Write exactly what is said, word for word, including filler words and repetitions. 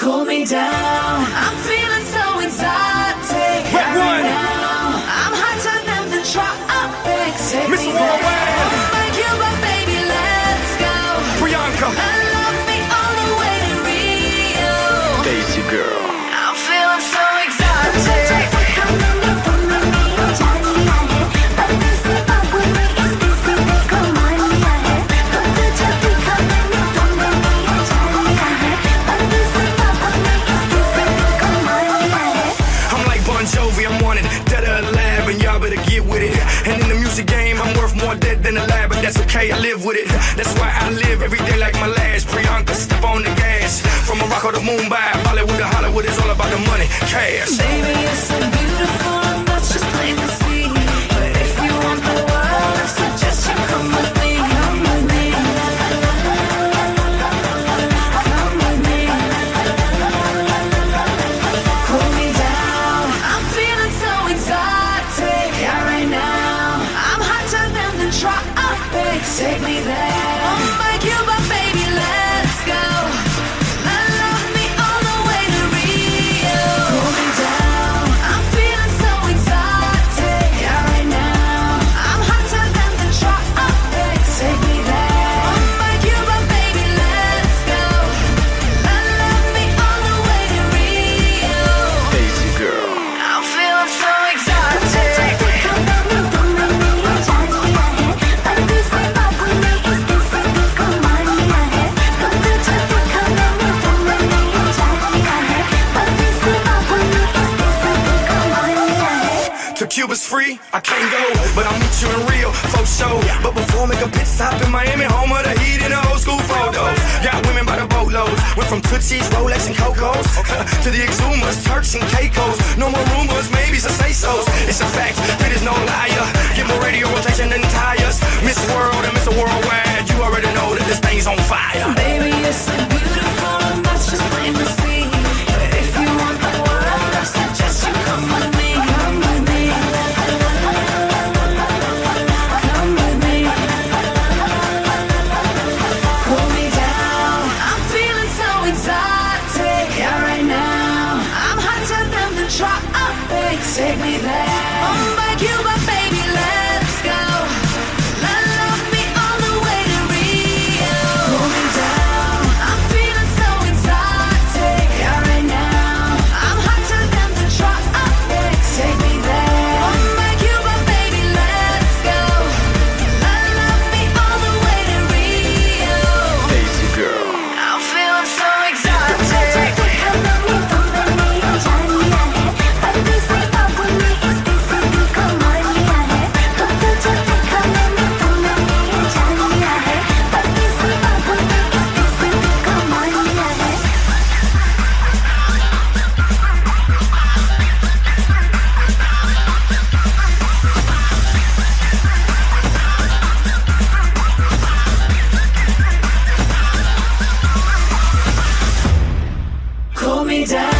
Cool me down. I'm feeling so exotic. Red right one. now. I'm hotter than the tropics. Take Mister me there. Worldwide. Oh my Cuba, baby, let's go. Priyanka. I love me all the way to Rio. Daisy girl. I'm feeling so exotic. I'm wanted, dead or alive, and y'all better get with it. And in the music game, I'm worth more dead than alive, but that's okay, I live with it. That's why I live every day like my last. Priyanka, step on the gas. From Morocco to Mumbai, Bollywood to Hollywood, it's all about the money, cash. Baby, you're so beautiful, and that's just plain to see. But if you want the world, I suggest you come with me. Come with me. Come with me. Cool me down. I'm feeling so exotic. Yeah, right now. I'm hotter than the tropics. Take me there. Oh my Cuba, baby, let's go. I love me all the way to Rio. Cool me down. I'm feeling so exotic. Yeah, right now. I'm hotter than the tropics. Take me there. Oh my Cuba, baby, let's go. I love me all the way to Rio. Daisy girl. I'm feeling so exotic. To Cuba's free, I can't go, but I'll meet you in Rio, for sure. But before I make a pit stop in Miami, home of the heat and the old school photos. Got women by the boatloads, went from Tootsies, Rolex and Cocos to the Exumas, Turks and Caicos. No more rumors, maybe some say-sos. It's a fact, it is no liar. Get more radio rotation than tires. Miss World and Mister Worldwide, you already know that this thing's on fire. Baby, you're so beautiful, and that's just plain to see. But if you want the world, I suggest you come with me. Come with me. Come with me. Cool me down. I'm feeling so exotic. Yeah, right now. I'm hotter than the tropics. Take me there. Oh my Cuba, baby, let's go. I love me all the way to Rio. Cool me down. I'm feeling so exotic. Yeah, right now. I'm hotter than the tropics. Take me there. Oh my Cuba, baby, let's go. I love me all the way to Rio. Daisy girl. I'm feeling so exotic. Cool me down.